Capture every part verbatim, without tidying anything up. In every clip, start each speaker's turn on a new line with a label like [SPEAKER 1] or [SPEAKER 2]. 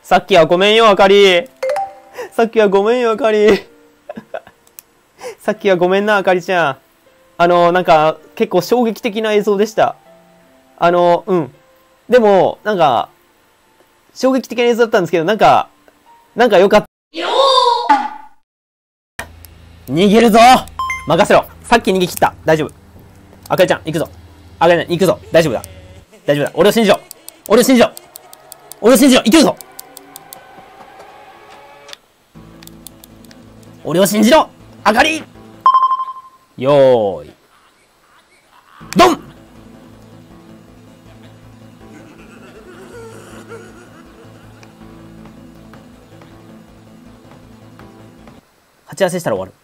[SPEAKER 1] さっきはごめんよ、あかり。さっきはごめんよ、あかり。さっきはごめんな、あかりちゃん。あの、なんか、結構衝撃的な映像でした。あの、うん。でも、なんか、衝撃的な映像だったんですけど、なんか、なんかよかった。逃げるぞ任せろ。さっき逃げ切った。大丈夫。あかりちゃん、行くぞ。あかりちゃん、行くぞ。大丈夫だ。大丈夫だ。俺を信じろ。俺を信じろ。俺を信じろ。いけるぞ。俺を信じろ。あかり。よーい。ドン。鉢合わせしたら終わる。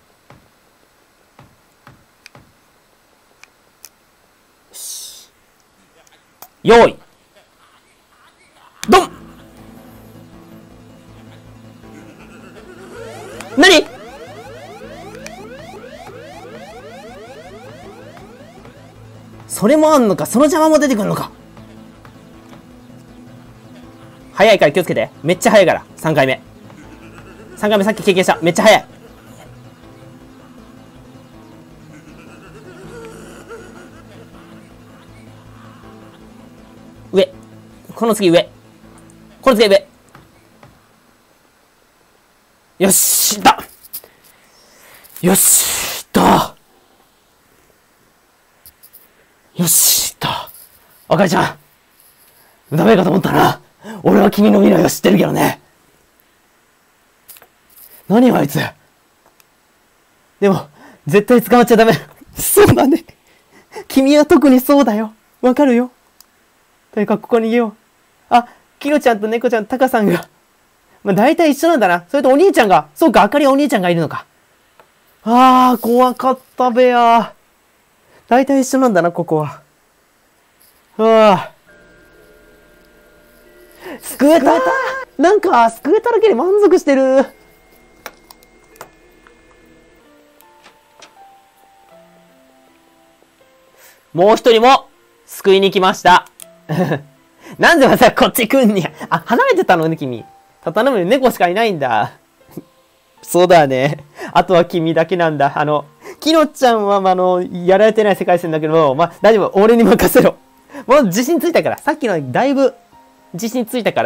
[SPEAKER 1] よし。よーい。ドン。何？それもあんのか。その邪魔も出てくるのか。早いから気をつけて。めっちゃ早いから。さんかいめ。さんかいめさっき経験した。めっちゃ早い。上。この次上。この次上。よし、いった。よし、いった。よし、いった。あかりちゃん。ダメかと思ったな。俺は君の未来を知ってるけどね。何あいつ。でも、絶対捕まっちゃダメ。そうだね。君は特にそうだよ。わかるよ。とにかくここに逃げよう。あ、キロちゃんと猫ちゃん、タカさんが。まあ、大体一緒なんだな。それとお兄ちゃんが。そうか、あかりはお兄ちゃんがいるのか。あー、怖かったべや。大体一緒なんだな、ここは。ああ。救えた！なんか、救えただけで満足してる。もう一人も、救いに来ました。なんでまたこっち来んにゃ。あ、離れてたのね、君。頼むよ、猫しかいないんだ。そうだね。あとは君だけなんだ。あの、キノちゃんは、まあの、やられてない世界線だけど、まあ、大丈夫。俺に任せろ。もう自信ついたから。さっきのだいぶ、自信ついたから。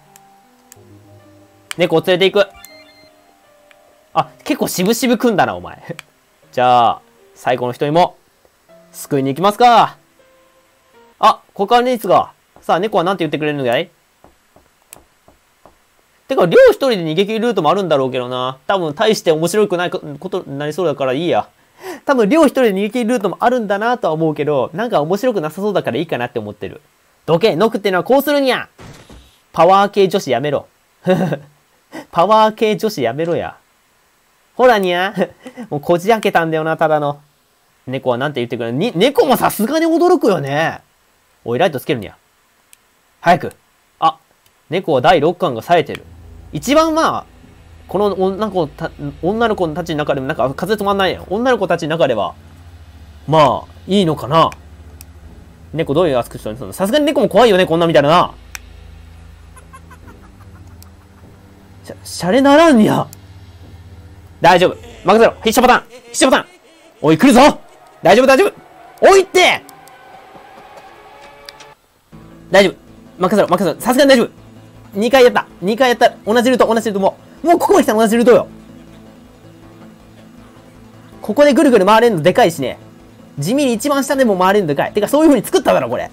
[SPEAKER 1] 猫を連れて行く。あ、結構渋々来んだな、お前。じゃあ、最後の一人も、救いに行きますか。あ、ここからネイツが。さあ、猫は何て言ってくれるのかい？てか、寮一人で逃げ切るルートもあるんだろうけどな。多分、大して面白くないことになりそうだからいいや。多分、寮一人で逃げ切るルートもあるんだなとは思うけど、なんか面白くなさそうだからいいかなって思ってる。どけ、ノクってのはこうするにゃ。パワー系女子やめろ。パワー系女子やめろや。ほらにゃ。もうこじ開けたんだよな、ただの。猫はなんて言ってくれるに、猫もさすがに驚くよね。おい、ライトつけるにゃ。早く。あ、猫はだいろっかんが冴えてる。一番まあ、この女の子た、女の子たちの中でもなんか風止まんないやん。女の子たちの中では、まあ、いいのかな。猫どういうアスクションにするの？さすがに猫も怖いよね、こんなみたいなな。しゃ、シャレならんにゃ。大丈夫。任せろ。必勝パターン。必勝パターン。おい、来るぞ。大丈夫、大丈夫。おいって。大丈夫。任せろ、任せろ。さすがに大丈夫。にかいやった。にかいやった。同じルート、同じルートもう。もうここまで来たら同じルートよ。ここでぐるぐる回れるのでかいしね。地味に一番下でも回れるのでかい。てか、そういう風に作っただろ、これ。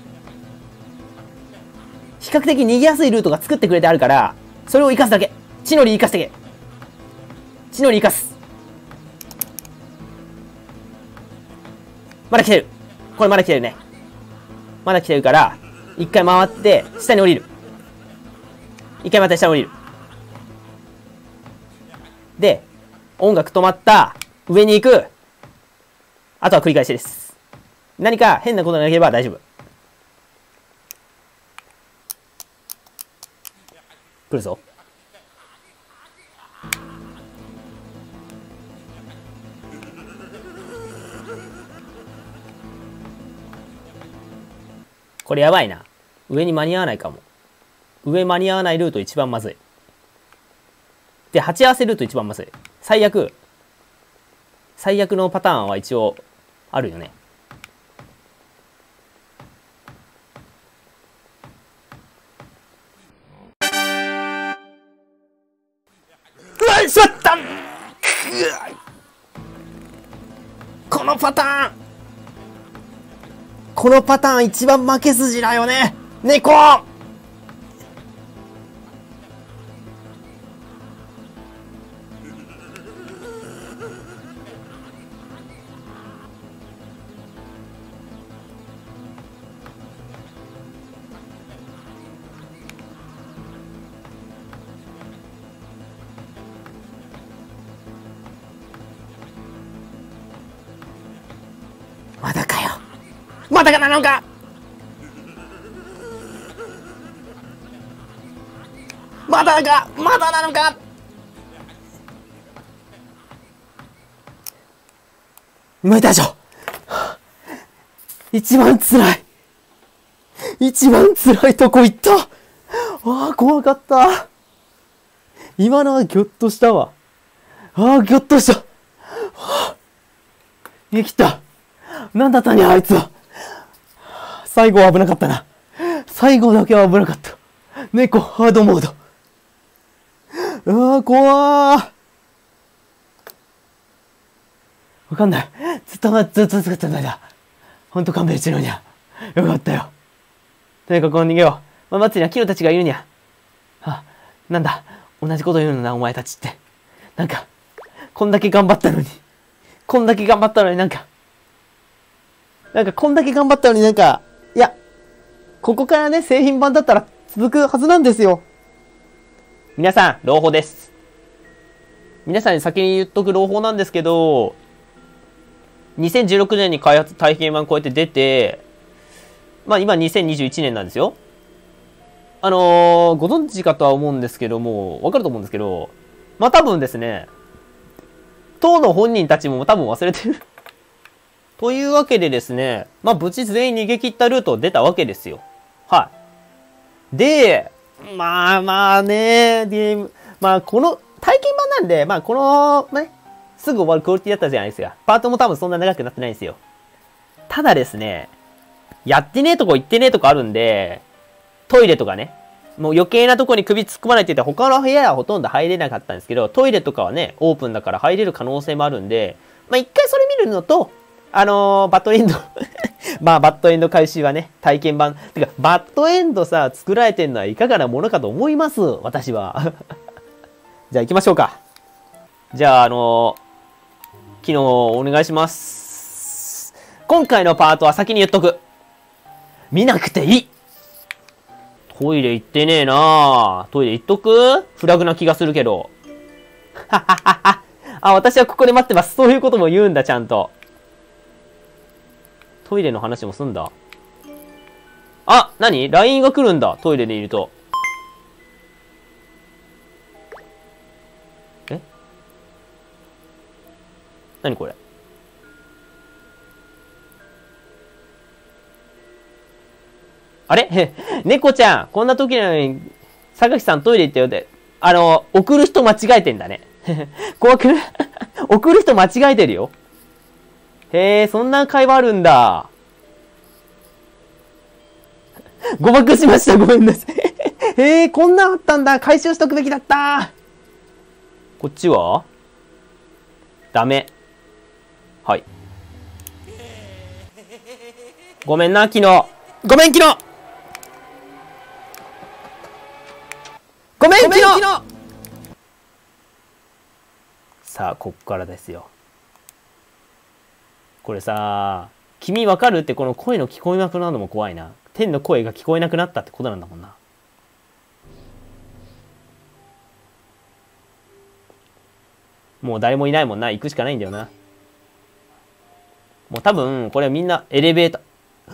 [SPEAKER 1] 比較的逃げやすいルートが作ってくれてあるから、それを活かすだけ。地の利活かすだけ。地の利活かす。まだ来てる。これまだ来てるね。まだ来てるから、一回回って、下に降りる。一回回って下に降りる。で、音楽止まった、上に行く。あとは繰り返しです。何か変なことがなければ大丈夫。来るぞ。これやばいな。上に間に合わないかも。 上間に合わないルート一番まずい。で、鉢合わせルート一番まずい。最悪、最悪のパターンは一応あるよね。うわっしまった。このパターンこのパターン一番負け筋だよね。猫まだかよ。まだかなのか。まだか。まだなのか。無理でしょ。一番辛い。一番辛いとこ行った。ああ、怖かった。今のはギョッとしたわ。ああ、ギョッとした。はあ、逃げ切った。なんだったんや、あいつは。最後は危なかったな。最後だけは危なかった。猫、ハードモード。うわー、怖ー。わかんない。ずっと、ずっと作ってんだ。ほんと勘弁してるにゃ。よかったよ。とにかくこの逃げよう。まあ、松にはキノたちがいるにゃ。あ、なんだ。同じこと言うのな、お前たちって。なんか、こんだけ頑張ったのに。こんだけ頑張ったのになんか、なんかこんだけ頑張ったのになんか、いや、ここからね、製品版だったら続くはずなんですよ。皆さん、朗報です。皆さんに先に言っとく朗報なんですけど、にせんじゅうろくねんに開発体験版こうやって出て、まあ今にせんにじゅういちねんなんですよ。あのー、ご存知かとは思うんですけども、わかると思うんですけど、まあ多分ですね、当の本人たちも多分忘れてる。というわけでですね、まあ無事全員逃げ切ったルート出たわけですよ。はい。で、まあまあね、で、まあこの体験版なんで、まあこのね、すぐ終わるクオリティだったじゃないですか。パートも多分そんな長くなってないんですよ。ただですね、やってねえとこ行ってねえとこあるんで、トイレとかね、もう余計なとこに首突っ込まないって言って他の部屋はほとんど入れなかったんですけど、トイレとかはね、オープンだから入れる可能性もあるんで、まあ一回それ見るのと、あのー、バッドエンドまあ、バッドエンド回収はね、体験版。てか、バッドエンドさ、作られてんのはいかがなものかと思います。私は。じゃあ行きましょうか。じゃあ、あのー、昨日お願いします。今回のパートは先に言っとく。見なくていい。トイレ行ってねえなぁ。トイレ行っとく？フラグな気がするけど。はははは。あ、私はここで待ってます。そういうことも言うんだ、ちゃんと。トイレの話もすんだ。あ、なに？ ライン が来るんだ。トイレでいると。え？なにこれ？あれへ、猫ちゃん、こんな時なのに、榊さんトイレ行ったよって。あの、送る人間違えてんだね。怖く送る人間違えてるよ。へえ、そんな会話あるんだ。誤爆しました。ごめんなさい。へえ、こんなんあったんだ。回収しとくべきだった。こっちはダメ。はい。ごめんな、昨日。ごめん、昨日ごめん、昨日さあ、こっからですよ。これさ、君わかるってこの声の聞こえなくなるのも怖いな。天の声が聞こえなくなったってことなんだもんな。もう誰もいないもんな。行くしかないんだよな。もう多分、これみんなエレベーター。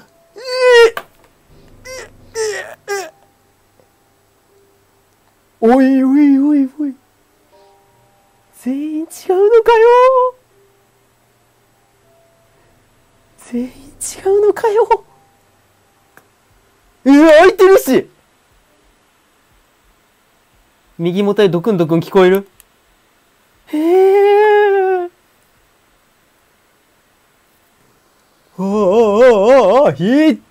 [SPEAKER 1] おいおいおいおい。全員違うのかよ。全員違うのかよ。えー、開いてるし。 右元でドクンドクン聞こえる。へえ。おーおーおーおー、ひい。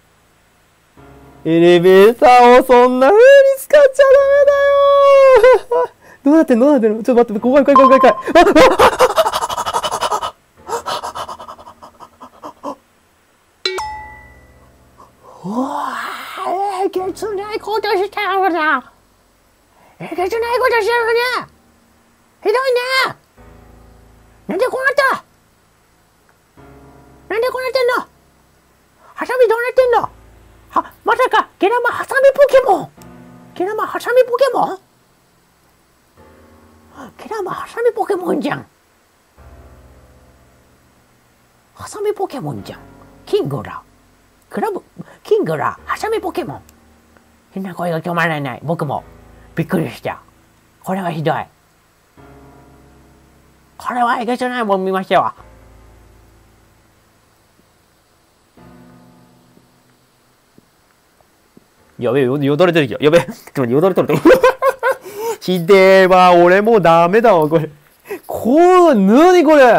[SPEAKER 1] エレベーターをそんな風に使っちゃダメだよー。どうなってんのどうなってんのちょっと待って、怖い怖い怖い怖い怖い。
[SPEAKER 2] おー、えげつないことしたよな。えげつないことしてるね。ひどいね。なんでこうなったなんでこうなってんのハサミどうなってんのは、まさか、ゲラマハサミポケモンゲラマハサミポケモンゲラマハサミポケモンじゃん。ハサミポケモンじゃん。キングラ。クラブ、キングラ、ハサミポケモン。変な声が止まらない。僕も。びっくりした。これはひどい。これはえげつないもん見ましたわ。
[SPEAKER 1] やべえ、よ、よだれ出てきた。やべえ、ちょっと待って、よだれ取れた。ひでえわ、俺もうダメだわ、これ。こう、なにこれ。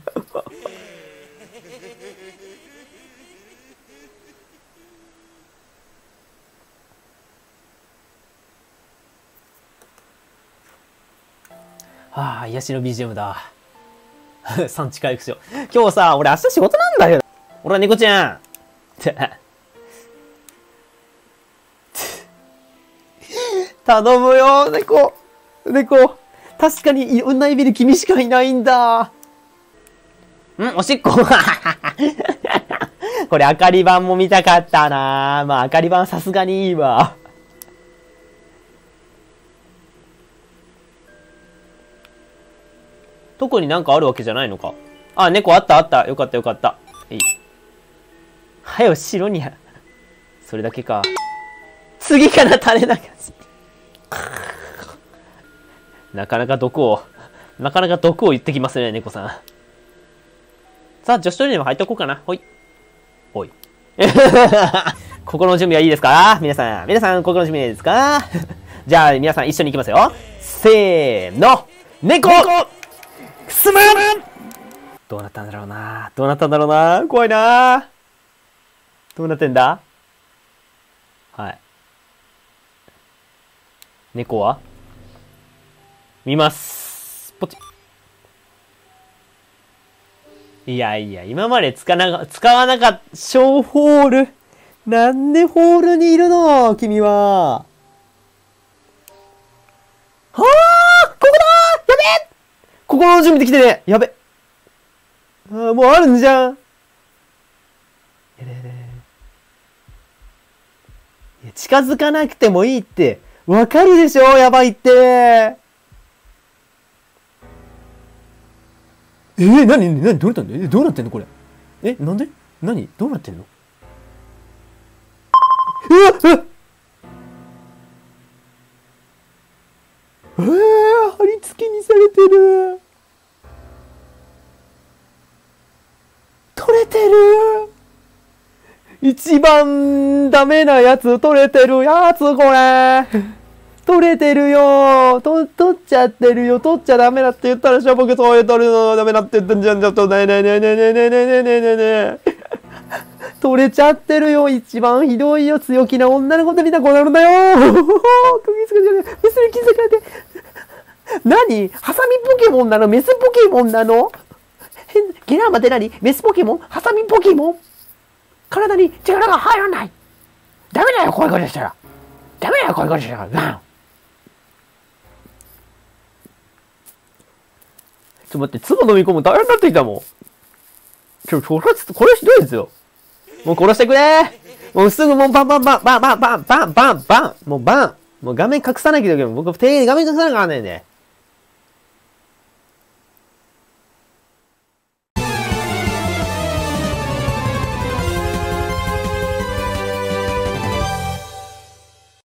[SPEAKER 1] はあ、癒しの ビージーエム だ。産地回復しよう。今日さ、俺明日仕事なんだよ。俺は猫ちゃん。頼むよ、猫。猫。確かにいろんな意味で君しかいないんだ。んおしっここれ、明かり板も見たかったな。まあ、明かり板さすがにいいわ。特になんかあるわけじゃないのか。あ、猫あったあった。よかったよかった。いい。はよ、白に。それだけか。次から垂れ流し。なかなか毒を、なかなか毒を言ってきますね、猫さん。さあ、女子トイレにも入っておこうかな。ほい。ほい。心の準備はいいですか皆さん。皆さん、心の準備はいいですかじゃあ、皆さん一緒に行きますよ。せーの。猫くすむどうなったんだろうなどうなったんだろうな怖いなどうなってんだはい。猫は見ます。ポチ。いやいや、今まで使な、使わなかった、小ホール。なんでホールにいるの君は。はあここだやべえ心の準備できてねやべああ、もうあるんじゃんえれれいや近づかなくてもいいって。わかるでしょやばいって。えー、なになにどうなったんだえ、どうなってんのこれ。え、なんでなにどうなってんのうわっえー、貼り付けにされてる。取れてる。一番ダメなやつ取れてるやつこれ。取れてるよと、取っちゃってるよ取っちゃダメだって言ったでしょ僕そういう取るのダメだって言ってんじゃん。ちょっとねえねえねえねえねえねえねえねえねえねえ取れちゃってるよ一番ひどいよ強気な女の子で見たこうなるんだよ釘つけてる別に気づかれて何ハサミポケモンなのメスポケモンなのゲラーマって何メスポケモンハサミポケモン体に力が入らないダメだよこういうことしたらダメだよこういうことしたらガンちょっと待って、唾飲み込む大変になってきたもん。ちょ、これ、これひどいですよ。もう殺してくれもうすぐもうバンバンバンバンバンバンバンバンバンバンもうバンもう画面隠さなきゃいけない。僕、手画面隠さなきゃならないね。